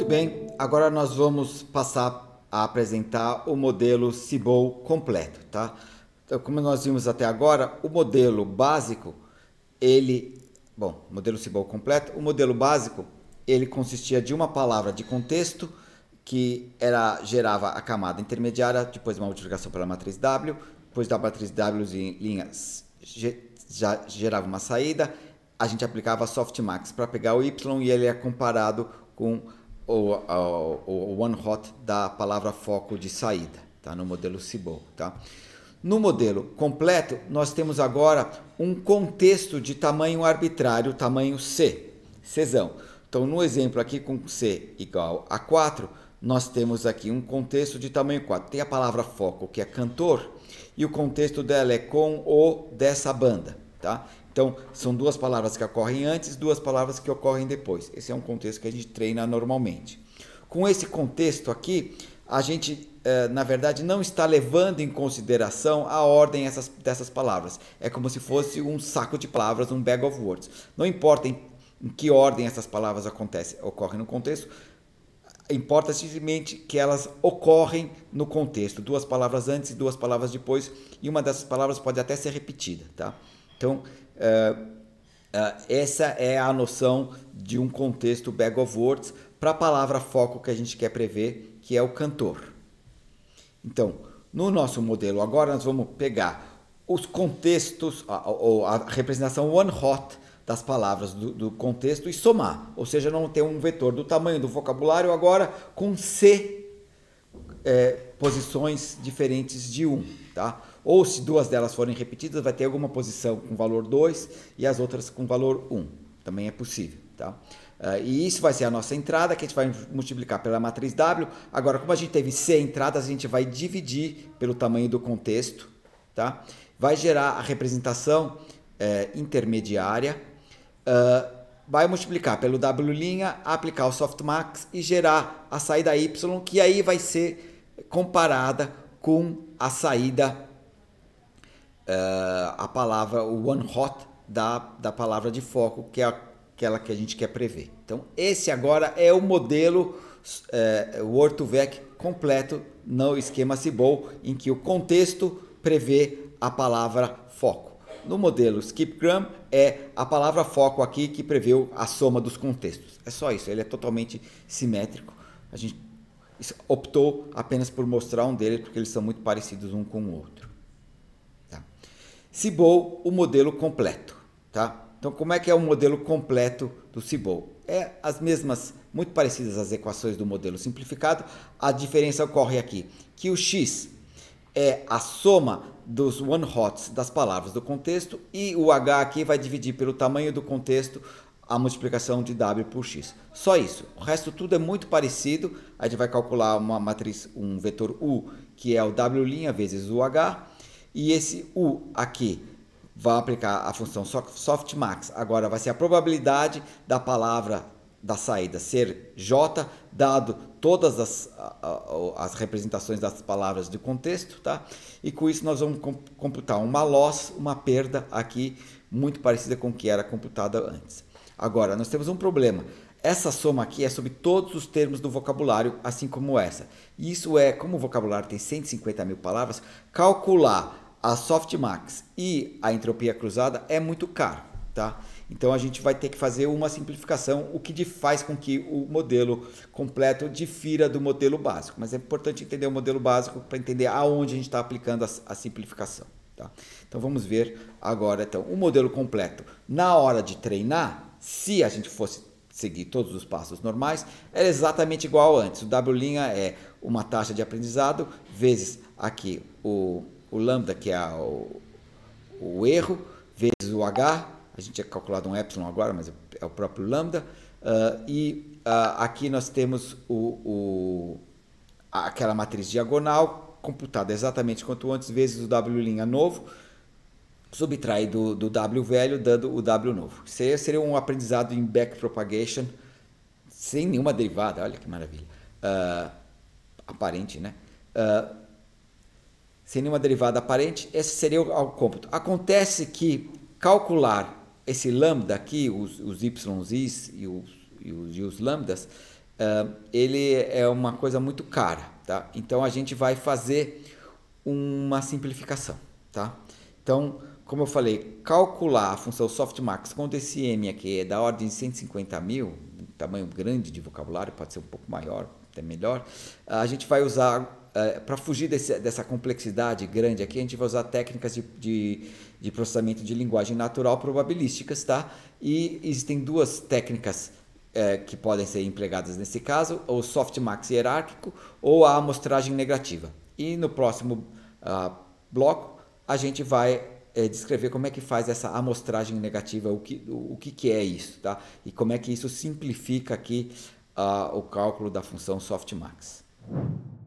bem, agora nós vamos passar a apresentar o modelo Cibol completo, tá? Então, como nós vimos até agora, o modelo básico, modelo Cibol completo, o modelo básico, ele consistia de uma palavra de contexto que gerava a camada intermediária, depois uma multiplicação pela matriz W, depois da matriz W em linhas já gerava uma saída, a gente aplicava softmax para pegar o Y e ele é comparado com o one hot da palavra foco de saída, tá? No modelo Cibol, tá? No modelo completo, nós temos agora um contexto de tamanho arbitrário, tamanho C, Czão. Então, no exemplo aqui com C igual a 4, nós temos aqui um contexto de tamanho 4. Tem a palavra foco, que é cantor, e o contexto dela é com ou dessa banda, tá? Então, são duas palavras que ocorrem antes, duas palavras que ocorrem depois. Esse é um contexto que a gente treina normalmente. Com esse contexto aqui, a gente, na verdade, não está levando em consideração a ordem dessas palavras. É como se fosse um saco de palavras, um bag of words. Não importa em que ordem essas palavras ocorrem no contexto, importa simplesmente que elas ocorrem no contexto. Duas palavras antes e duas palavras depois, e uma dessas palavras pode até ser repetida, tá? Então, essa é a noção de um contexto bag of words para a palavra foco que a gente quer prever, que é o cantor. Então, no nosso modelo agora, nós vamos pegar os contextos, a representação one hot das palavras do contexto e somar. Ou seja, não ter um vetor do tamanho do vocabulário agora com C posições diferentes de 1, tá? Ou se duas delas forem repetidas, vai ter alguma posição com valor 2 e as outras com valor 1. Também é possível, tá? E isso vai ser a nossa entrada, que a gente vai multiplicar pela matriz W. Agora, como a gente teve C entradas, a gente vai dividir pelo tamanho do contexto, tá? Vai gerar a representação intermediária, vai multiplicar pelo W', aplicar o softmax e gerar a saída Y, que aí vai ser comparada com a saída, a palavra o one hot da palavra de foco, que é aquela que a gente quer prever. Então, esse agora é o modelo Word2Vec completo no esquema Cibol, em que o contexto prevê a palavra foco. No modelo Skipgram é a palavra foco aqui que preveu a soma dos contextos. É só isso, ele é totalmente simétrico. A gente optou apenas por mostrar um deles porque eles são muito parecidos um com o outro. Tá? Cibol, o modelo completo. Tá? Então, como é que é o modelo completo do Cibol? É as mesmas, muito parecidas às equações do modelo simplificado. A diferença ocorre aqui, que o x é a soma dos one hots das palavras do contexto e o h aqui vai dividir pelo tamanho do contexto a multiplicação de w por x. Só isso. O resto tudo é muito parecido. A gente vai calcular uma matriz, um vetor u, que é o w' vezes o h. E esse u aqui vai aplicar a função softmax. Agora vai ser a probabilidade da palavra da saída ser j, dado todas as representações das palavras do contexto, tá? E com isso nós vamos computar uma loss, uma perda aqui, muito parecida com o que era computada antes. Agora, nós temos um problema. Essa soma aqui é sobre todos os termos do vocabulário, assim como essa. E isso é, como o vocabulário tem 150 mil palavras, calcular a softmax e a entropia cruzada é muito caro, tá? Então, a gente vai ter que fazer uma simplificação, o que faz com que o modelo completo difira do modelo básico. Mas é importante entender o modelo básico para entender aonde a gente está aplicando a simplificação. Tá? Então, vamos ver agora então, o modelo completo. Na hora de treinar, se a gente fosse seguir todos os passos normais, é exatamente igual antes. O W' é uma taxa de aprendizado, vezes aqui o lambda, que é o erro, vezes o H. A gente tinha calculado um epsilon agora, mas é o próprio lambda. Aqui nós temos aquela matriz diagonal, computada exatamente quanto antes, vezes o W' novo, subtrai do W velho, dando o W novo. Seria um aprendizado em backpropagation, sem nenhuma derivada. Olha que maravilha. Aparente, né? Sem nenhuma derivada aparente, esse seria o cômputo. Acontece que calcular esse lambda aqui, os y's e os lambdas, ele é uma coisa muito cara, tá? Então a gente vai fazer uma simplificação, tá? Então, como eu falei, calcular a função softmax com DCM aqui é da ordem de 150 mil, um tamanho grande de vocabulário, pode ser um pouco maior, até melhor. A gente vai usar, para fugir dessa complexidade grande aqui, a gente vai usar técnicas de processamento de linguagem natural probabilísticas, tá? E existem duas técnicas que podem ser empregadas nesse caso, o softmax hierárquico ou a amostragem negativa. E no próximo bloco a gente vai descrever como é que faz essa amostragem negativa, o que é isso, tá? E como é que isso simplifica aqui o cálculo da função softmax.